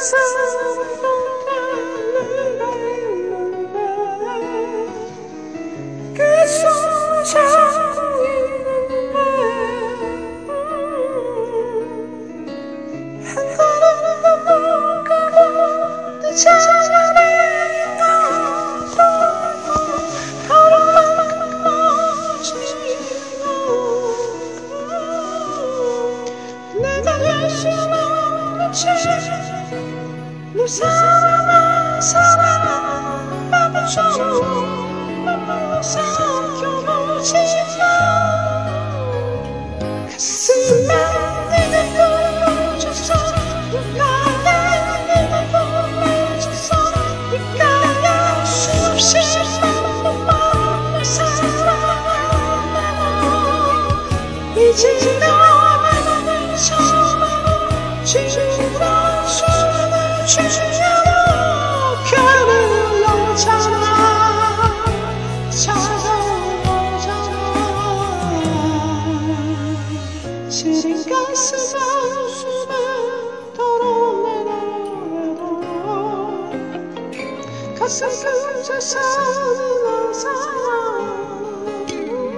널 사랑아 사랑아 바보처럼 맘만 삼켜보지 마. 가슴에 네가 보여줘서 눈가에 네가 보내줘서 네가 수없이 맘만 사랑하고 이제 너만을 처음 지우라. 주야로 별을 넘잖아 찾아오잖아 시린 가슴에 웃음에 덜어내려 가슴 끝에 사는 한 사람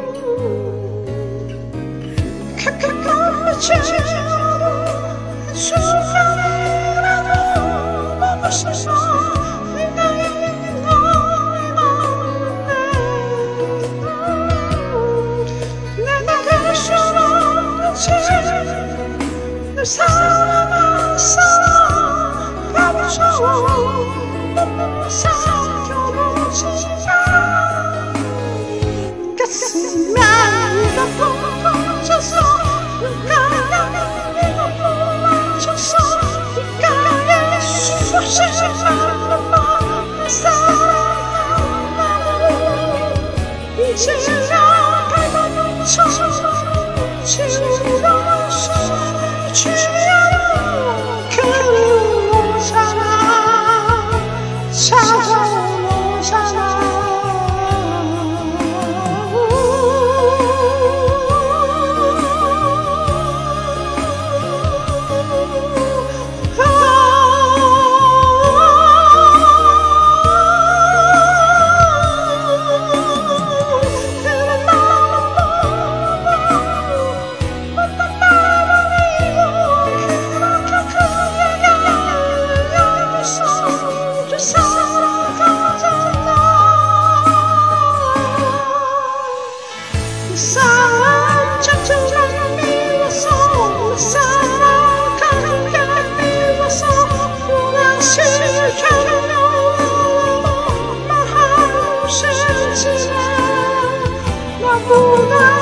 캄캄한 빛으로 한순간이라도 멈춰서 나의 마음에 내가 갈 수 없는 채 널 사랑아 사랑아 바보처럼 맘만 삼켜보지 마. 가슴에 네가 퍼져서 눈가에 네가 보여줘서 네가의 수없이 많은 맘을 사랑하고 이제 나 밟아놓쳐 지우러 숨을 주야로 그를 오잖아 찾아오잖아. 사랑 자체가 미워서 사랑하는 게 미워서 원하지 않으려고 말하고 싶지만 나보다